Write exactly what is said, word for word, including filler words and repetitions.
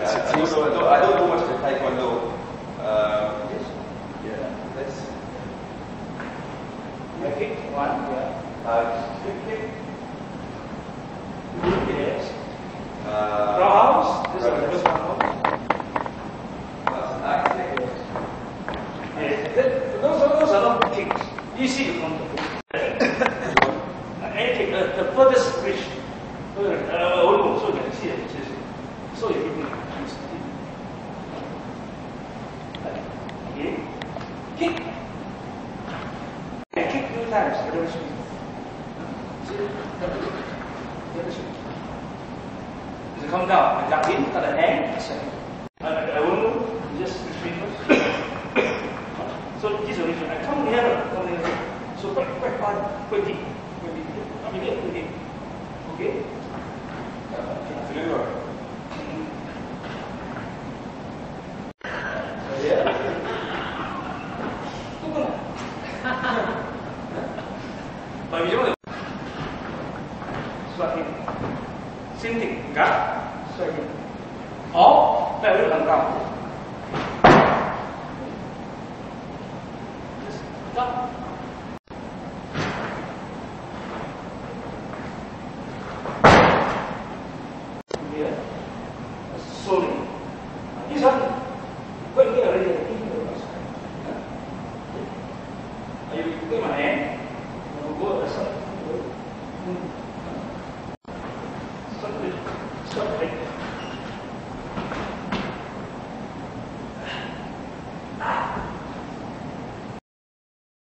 I don't know. I don't, I don't know much about Taekwondo. Um, yes. Yeah. Let's. I kick one. Yeah. Uh, kick, kick. Yes. Uh, Roundhouse. This is the roundhouse. first roundhouse. That's an axe kick. Yes. That, those, are, those are not kicks. Easy to come to. Any kick, uh, the furthest reach. Uh, uh, so you can see it. So you can okay. Kick. And kick two times. See? As you come down, I jump in, got the hand, I, I won't move, just restrain first. So this is original. I come nearer, come nearer. So quite, quite far, quite deep. Quite deep. I mean, quite deep. Okay? Through or? Yeah. Bởi vì chúng ta xoay same thing, cả xoay. Ó, đây là làm cao.